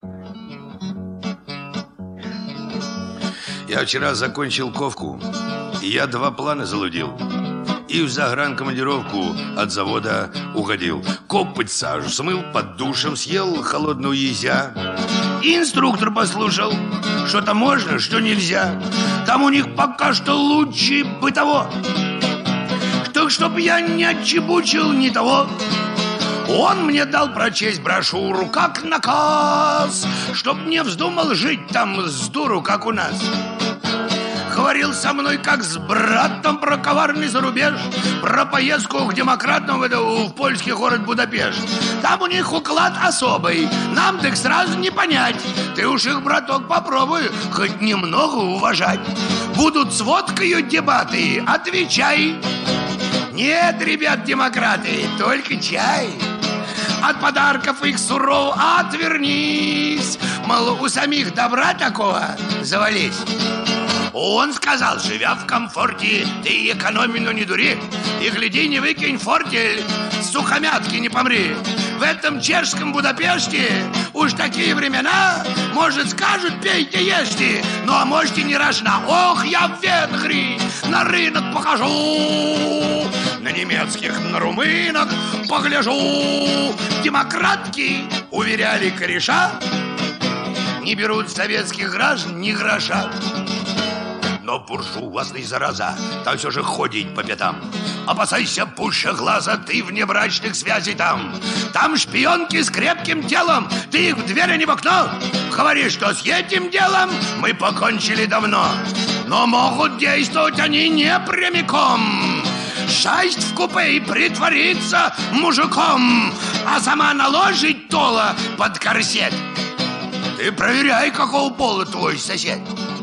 Я вчера закончил ковку, и я 2 плана залудил. И в загранкомандировку от завода уходил. Копоть сажу смыл, под душем съел холодную езя. И инструктор послушал, что-то можно, что нельзя. Там у них пока что лучше бытово. Так чтоб я не отчебучил ни того. Он мне дал прочесть брошюру как наказ, чтоб не вздумал жить там с дуру, как у нас. Говорил со мной, как с братом, про коварный зарубеж, про поездку к демократам в польский город Будапешт. Там у них уклад особый, нам так сразу не понять. Ты уж их, браток, попробуй хоть немного уважать. Будут с водкою дебаты, отвечай. Нет, ребят, демократы, только чай. От подарков их суров отвернись. Мол, у самих добра такого завались. Он сказал, живя в комфорте, ты экономи, но не дури. И гляди, не выкинь фортель, сухомятки не помри. В этом чешском Будапеште уж такие времена, может, скажут, пейте, ешьте, ну а можете не рожна. Ох, я в Венгрии на рынок похожу, на немецких, на румынок погляжу. Демократки, уверяли кореша, не берут советских граждан ни гроша. Но буржуазный, зараза, там все же ходить по пятам. Опасайся пуще глаза, ты вне брачных связей там. Там шпионки с крепким телом, ты их в дверь, а не в окно. Говори, что с этим делом мы покончили давно. Но могут действовать они не прямиком. Шасть в купе и притвориться мужиком, а сама наложить тола под корсет. Ты проверяй, какого пола твой сосед.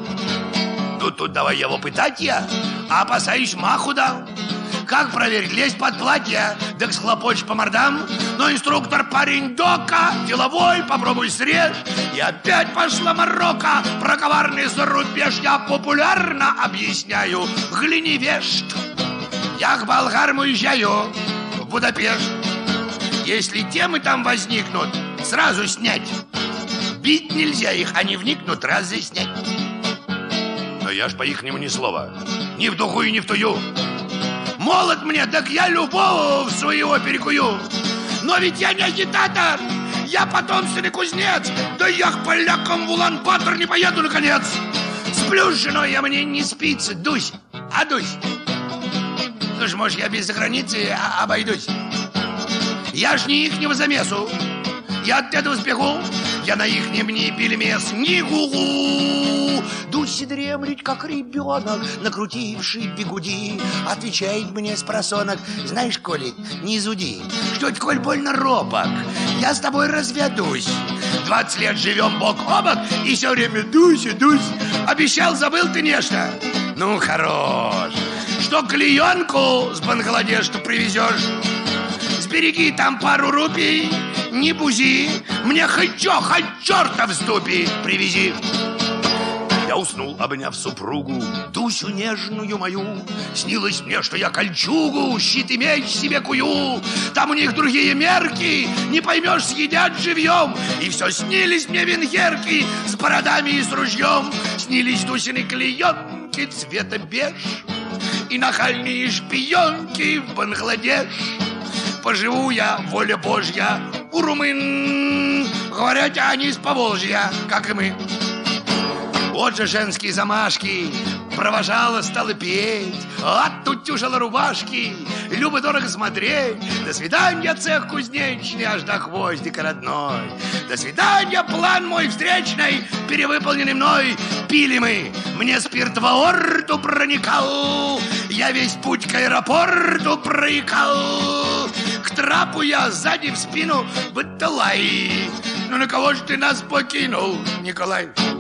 Ну тут давай его пытать я, а опасаюсь маху дам. Как проверить? Лезть под платье, да схлопочь по мордам. Но инструктор парень дока, деловой, попробуй срежь. И опять пошла морока, про коварный зарубеж. Я популярно объясняю, гляни вешт. Я к болгарам уезжаю в Будапешт. Если темы там возникнут, сразу снять. Бить нельзя их, они вникнут, разъяснять. Но я ж по-ихнему ни слова, ни в духу и ни в тую. Молод мне, так я любовь своего перекую. Но ведь я не агитатор, я потомственный кузнец. Да я к полякам в Улан-Батор не поеду, наконец. Сплю с женой, а мне не спится, дусь, одусь. Ну ж, может, я без границы обойдусь. Я ж не ихнего замесу, я от этого сбегу. Я на ихнем не пельмес, не гугу. Дусь и дремлет, как ребенок, накрутивший бигуди. Отвечает мне спросонок: знаешь, Колик, не зуди, что это, коль больно робок, я с тобой разведусь. 20 лет живем бок о бок, и все время дусь и дусь. Обещал, забыл ты нечто? Ну, хорош. Что клеенку с Бангладеша привезешь? Сбереги там пару рупий, не бузи. Мне хоть черта в ступе привези. Я уснул, обняв супругу, Дусю нежную мою. Снилось мне, что я кольчугу, щит и меч себе кую. Там у них другие мерки, не поймешь, съедят живьем. И все снились мне венгерки с бородами и с ружьем. Снились Дусины клеенки цвета беж и нахальные шпионки в Бангладеш. Поживу я, воля Божья, у румын. Говорят, они с Поволжья, как и мы. Вот же женские замашки, провожала, стала петь, оттутюжила рубашки, любо дорого смотреть. До свидания, цех кузнечный, аж до хвостика родной. До свидания, план мой встречный, перевыполненный мной. Пили мы, мне спирт в аорту проникал, я весь путь к аэропорту проикал. К трапу я сзади в спину быталай. Ну на кого же ты нас покинул, Николай?